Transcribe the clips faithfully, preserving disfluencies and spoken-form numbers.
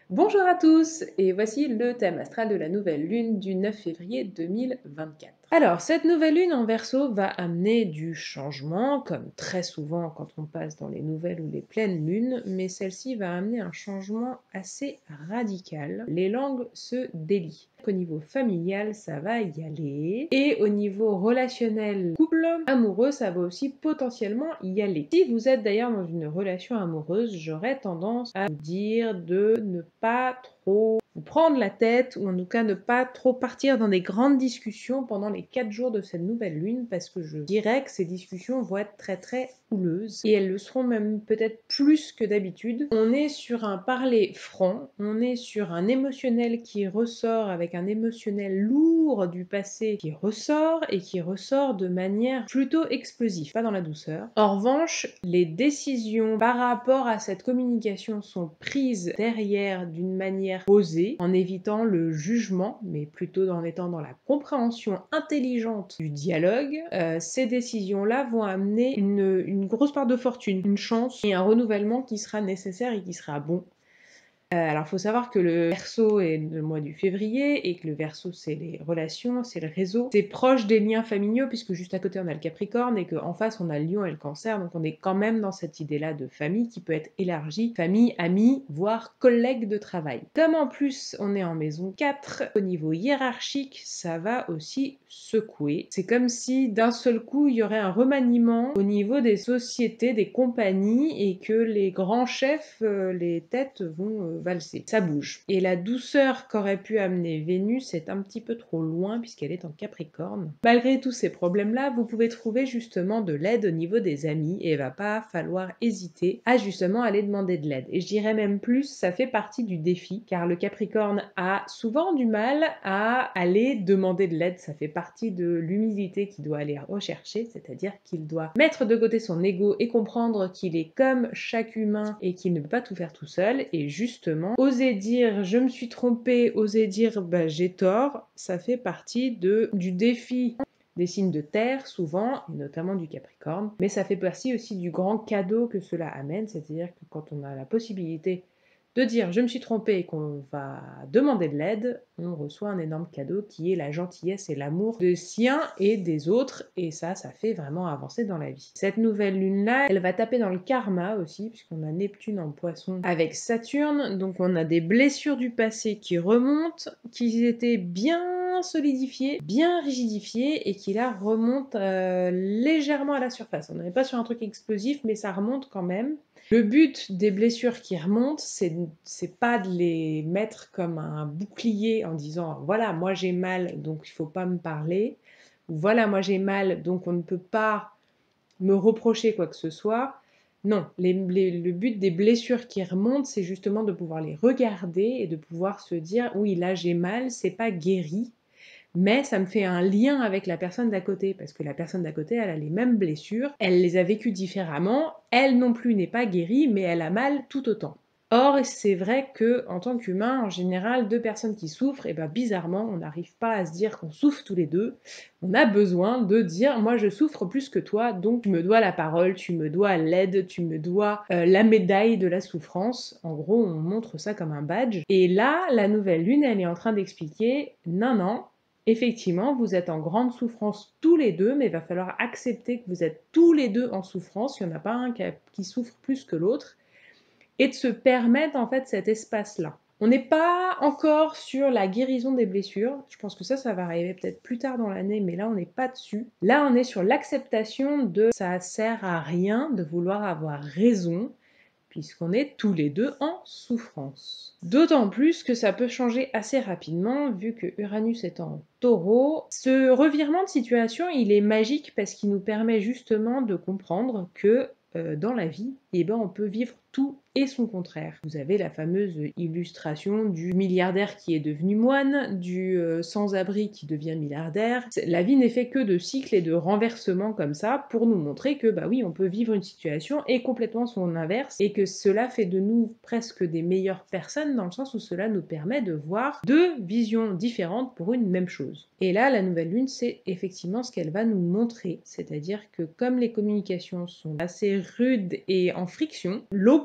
Bonjour à tous et voici le thème astral de la nouvelle lune du neuf février deux mille vingt-quatre. Alors, cette nouvelle lune en Verseau va amener du changement, comme très souvent quand on passe dans les nouvelles ou les pleines lunes, mais celle-ci va amener un changement assez radical. Les langues se délient. Au niveau familial, ça va y aller, et au niveau relationnel, couple, amoureux, ça va aussi potentiellement y aller. Si vous êtes d'ailleurs dans une relation amoureuse, j'aurais tendance à vous dire de ne pas trop vous prendre la tête, ou en tout cas ne pas trop partir dans des grandes discussions pendant les quatre jours de cette nouvelle lune, parce que je dirais que ces discussions vont être très très houleuses, et elles le seront même peut-être plus que d'habitude. On est sur un parler franc, on est sur un émotionnel qui ressort, avec un émotionnel lourd du passé qui ressort, et qui ressort de manière plutôt explosive, pas dans la douceur. En revanche, les décisions par rapport à cette communication sont prises derrière d'une manière posée, en évitant le jugement, mais plutôt en étant dans la compréhension intelligente du dialogue. Euh, ces décisions-là vont amener une, une grosse part de fortune, une chance et un renouvellement qui sera nécessaire et qui sera bon. Euh, alors, il faut savoir que le Verseau est le mois du février, et que le Verseau, c'est les relations, c'est le réseau. C'est proche des liens familiaux, puisque juste à côté, on a le Capricorne, et qu'en face, on a le Lion et le Cancer, donc on est quand même dans cette idée-là de famille qui peut être élargie, famille, amis, voire collègues de travail. Comme en plus, on est en maison quatre, au niveau hiérarchique, ça va aussi secouer. C'est comme si, d'un seul coup, il y aurait un remaniement au niveau des sociétés, des compagnies, et que les grands chefs, euh, les têtes vont euh, valser. Ça bouge. Et la douceur qu'aurait pu amener Vénus est un petit peu trop loin, puisqu'elle est en Capricorne. Malgré tous ces problèmes-là, vous pouvez trouver justement de l'aide au niveau des amis, et il va pas falloir hésiter à justement aller demander de l'aide. Et je dirais même plus, ça fait partie du défi, car le Capricorne a souvent du mal à aller demander de l'aide. Ça fait partie de l'humilité qu'il doit aller rechercher, c'est-à-dire qu'il doit mettre de côté son ego et comprendre qu'il est comme chaque humain et qu'il ne peut pas tout faire tout seul. Et justement, oser dire je me suis trompé, oser dire bah, j'ai tort, ça fait partie de, du défi des signes de terre souvent, et notamment du Capricorne, mais ça fait partie aussi du grand cadeau que cela amène, c'est-à-dire que quand on a la possibilité de dire je me suis trompé et qu'on va demander de l'aide, on reçoit un énorme cadeau qui est la gentillesse et l'amour de sien et des autres, et ça, ça fait vraiment avancer dans la vie. Cette nouvelle lune-là, elle va taper dans le karma aussi, puisqu'on a Neptune en Poisson avec Saturne, donc on a des blessures du passé qui remontent, qui étaient bien solidifiées, bien rigidifiées, et qui là remontent euh, légèrement à la surface. On n'est pas sur un truc explosif, mais ça remonte quand même. Le but des blessures qui remontent, c'est, c'est pas de les mettre comme un bouclier en disant voilà, moi j'ai mal, donc il faut pas me parler, ou voilà, moi j'ai mal, donc on ne peut pas me reprocher quoi que ce soit. Non, les, les, le but des blessures qui remontent, c'est justement de pouvoir les regarder et de pouvoir se dire oui, là j'ai mal, c'est pas guéri, mais ça me fait un lien avec la personne d'à côté, parce que la personne d'à côté, elle a les mêmes blessures, elle les a vécues différemment, elle non plus n'est pas guérie, mais elle a mal tout autant. Or, c'est vrai que en tant qu'humain, en général, deux personnes qui souffrent, et ben bizarrement, on n'arrive pas à se dire qu'on souffre tous les deux. On a besoin de dire, moi je souffre plus que toi, donc tu me dois la parole, tu me dois l'aide, tu me dois euh, la médaille de la souffrance. En gros, on montre ça comme un badge. Et là, la nouvelle lune, elle est en train d'expliquer, non, non, effectivement, vous êtes en grande souffrance tous les deux, mais il va falloir accepter que vous êtes tous les deux en souffrance, il n'y en a pas un qui souffre plus que l'autre, et de se permettre en fait cet espace-là. On n'est pas encore sur la guérison des blessures, je pense que ça, ça va arriver peut-être plus tard dans l'année, mais là on n'est pas dessus. Là on est sur l'acceptation de ça sert à rien de vouloir avoir raison, puisqu'on est tous les deux en souffrance. D'autant plus que ça peut changer assez rapidement, vu que Uranus est en Taureau. Ce revirement de situation, il est magique parce qu'il nous permet justement de comprendre que euh, dans la vie, eh ben, on peut vivre tout et son contraire. Vous avez la fameuse illustration du milliardaire qui est devenu moine, du euh, sans-abri qui devient milliardaire. La vie n'est fait que de cycles et de renversements comme ça pour nous montrer que bah oui, on peut vivre une situation et complètement son inverse, et que cela fait de nous presque des meilleures personnes, dans le sens où cela nous permet de voir deux visions différentes pour une même chose. Et là, la nouvelle lune, c'est effectivement ce qu'elle va nous montrer, c'est-à-dire que comme les communications sont assez rudes et en friction, l'opposé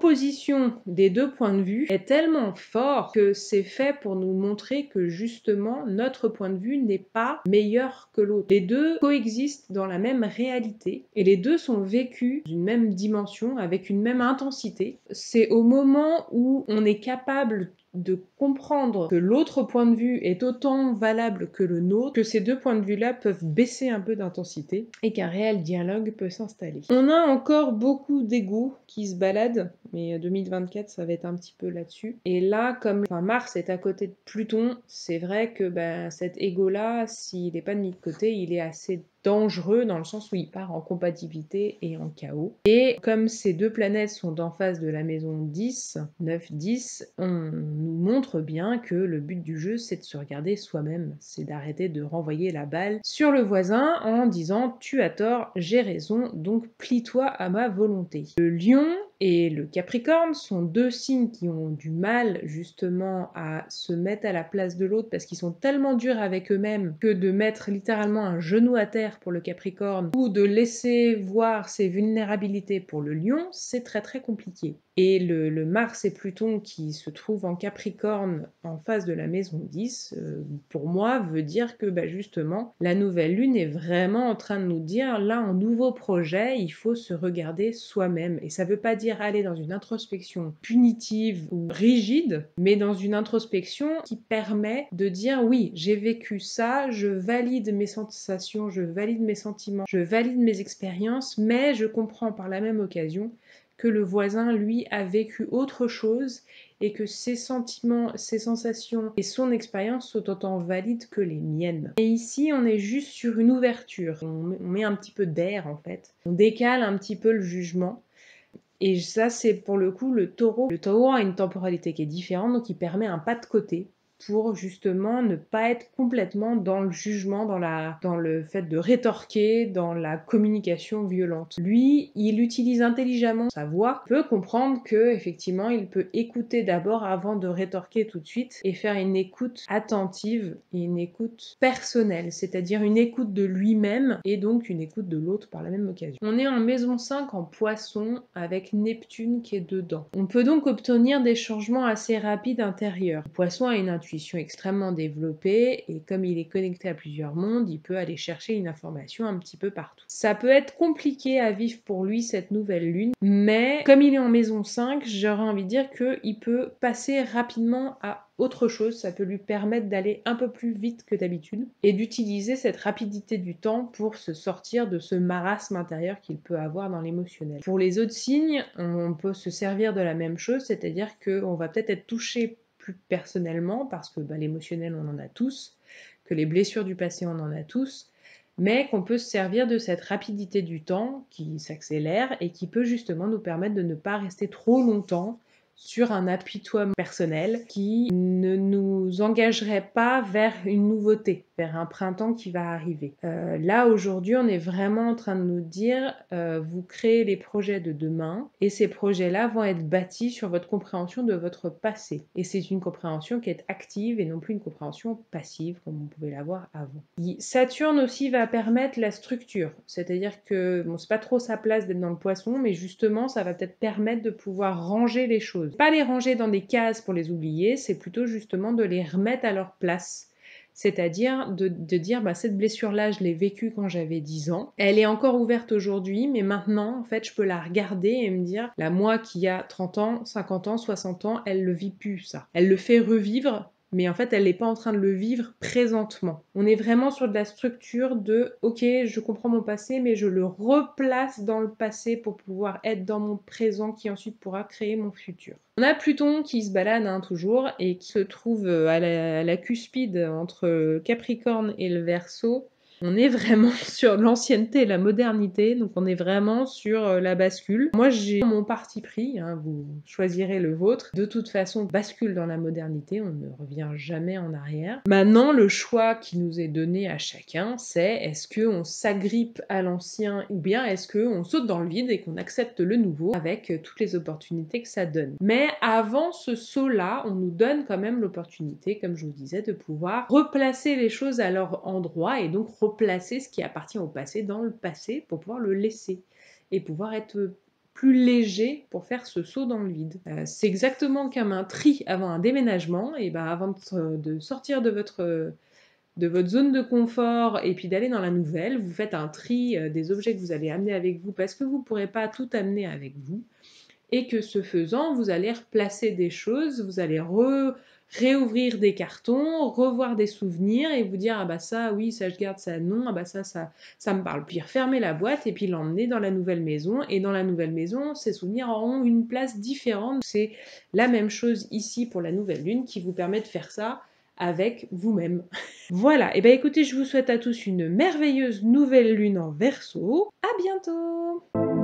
l'opposition des deux points de vue est tellement fort que c'est fait pour nous montrer que justement notre point de vue n'est pas meilleur que l'autre. Les deux coexistent dans la même réalité et les deux sont vécus d'une même dimension avec une même intensité. C'est au moment où on est capable de comprendre que l'autre point de vue est autant valable que le nôtre, que ces deux points de vue-là peuvent baisser un peu d'intensité et qu'un réel dialogue peut s'installer. On a encore beaucoup d'ego qui se baladent, mais deux mille vingt-quatre, ça va être un petit peu là-dessus. Et là, comme enfin, Mars est à côté de Pluton, c'est vrai que ben, cet ego-là, s'il n'est pas mis de côté, il est assez dangereux dans le sens où il part en compatibilité et en chaos. Et comme ces deux planètes sont en face de la maison dix, neuf, dix, on nous montre bien que le but du jeu, c'est de se regarder soi-même, c'est d'arrêter de renvoyer la balle sur le voisin en disant « tu as tort, j'ai raison, donc plie-toi à ma volonté ». Le lion et le Capricorne sont deux signes qui ont du mal justement à se mettre à la place de l'autre parce qu'ils sont tellement durs avec eux-mêmes que de mettre littéralement un genou à terre pour le Capricorne ou de laisser voir ses vulnérabilités pour le Lion, c'est très très compliqué. Et le, le Mars et Pluton qui se trouvent en Capricorne en face de la maison dix, euh, pour moi, veut dire que bah, justement, la nouvelle lune est vraiment en train de nous dire, là, en nouveau projet, il faut se regarder soi-même. Et ça veut pas dire aller dans une introspection punitive ou rigide, mais dans une introspection qui permet de dire, oui, j'ai vécu ça, je valide mes sensations, je valide mes sentiments, je valide mes expériences, mais je comprends par la même occasion que le voisin, lui, a vécu autre chose et que ses sentiments, ses sensations et son expérience sont autant valides que les miennes. Et ici, on est juste sur une ouverture. On met un petit peu d'air, en fait. On décale un petit peu le jugement. Et ça, c'est pour le coup le taureau. Le taureau a une temporalité qui est différente, donc il permet un pas de côté pour justement ne pas être complètement dans le jugement, dans, la, dans le fait de rétorquer, dans la communication violente. Lui, il utilise intelligemment sa voix, peut comprendre que effectivement, il peut écouter d'abord avant de rétorquer tout de suite et faire une écoute attentive et une écoute personnelle, c'est-à-dire une écoute de lui-même et donc une écoute de l'autre par la même occasion. On est en maison cinq en Poisson avec Neptune qui est dedans. On peut donc obtenir des changements assez rapides intérieurs. Le Poisson a une intuition extrêmement développée et comme il est connecté à plusieurs mondes, il peut aller chercher une information un petit peu partout. Ça peut être compliqué à vivre pour lui cette nouvelle lune, mais comme il est en maison cinq, j'aurais envie de dire qu'il peut passer rapidement à autre chose, ça peut lui permettre d'aller un peu plus vite que d'habitude et d'utiliser cette rapidité du temps pour se sortir de ce marasme intérieur qu'il peut avoir dans l'émotionnel. Pour les autres signes, on peut se servir de la même chose, c'est-à-dire qu'on va peut-être être touché plus personnellement, parce que bah, l'émotionnel, on en a tous, que les blessures du passé, on en a tous, mais qu'on peut se servir de cette rapidité du temps qui s'accélère et qui peut justement nous permettre de ne pas rester trop longtemps sur un appuie-toi personnel qui ne nous engagerait pas vers une nouveauté, vers un printemps qui va arriver. Euh, là, aujourd'hui, on est vraiment en train de nous dire, euh, vous créez les projets de demain, et ces projets-là vont être bâtis sur votre compréhension de votre passé. Et c'est une compréhension qui est active et non plus une compréhension passive, comme on pouvait l'avoir avant. Saturne aussi va permettre la structure, c'est-à-dire que, bon, c'est pas trop sa place d'être dans le Poisson, mais justement, ça va peut-être permettre de pouvoir ranger les choses. Pas les ranger dans des cases pour les oublier, c'est plutôt justement de les remettre à leur place. C'est-à-dire de, de dire, bah, cette blessure-là, je l'ai vécue quand j'avais dix ans. Elle est encore ouverte aujourd'hui, mais maintenant, en fait, je peux la regarder et me dire, la moi qui a trente ans, cinquante ans, soixante ans, elle le vit plus, ça. Elle le fait revivre, mais en fait, elle n'est pas en train de le vivre présentement. On est vraiment sur de la structure de « Ok, je comprends mon passé, mais je le replace dans le passé pour pouvoir être dans mon présent qui ensuite pourra créer mon futur. » On a Pluton qui se balade hein, toujours et qui se trouve à la, à la cuspide entre Capricorne et le Verseau. On est vraiment sur l'ancienneté et la modernité, donc on est vraiment sur la bascule. Moi j'ai mon parti pris, hein, vous choisirez le vôtre. De toute façon, bascule dans la modernité, on ne revient jamais en arrière. Maintenant, le choix qui nous est donné à chacun, c'est est-ce qu'on s'agrippe à l'ancien ou bien est-ce qu'on saute dans le vide et qu'on accepte le nouveau avec toutes les opportunités que ça donne. Mais avant ce saut-là, on nous donne quand même l'opportunité, comme je vous disais, de pouvoir replacer les choses à leur endroit et donc replacer ce qui appartient au passé dans le passé pour pouvoir le laisser et pouvoir être plus léger pour faire ce saut dans le vide. Euh, c'est exactement comme un tri avant un déménagement, et ben avant de, de sortir de votre, de votre zone de confort et puis d'aller dans la nouvelle, vous faites un tri euh, des objets que vous allez amener avec vous parce que vous ne pourrez pas tout amener avec vous, et que ce faisant, vous allez replacer des choses, vous allez re réouvrir des cartons, revoir des souvenirs et vous dire ah bah ça oui, ça je garde, ça non, ah bah ça ça ça me parle. Puis refermer la boîte et puis l'emmener dans la nouvelle maison, et dans la nouvelle maison, ces souvenirs auront une place différente. C'est la même chose ici pour la nouvelle lune qui vous permet de faire ça avec vous-même. Voilà, et ben écoutez, je vous souhaite à tous une merveilleuse nouvelle lune en Verseau. À bientôt.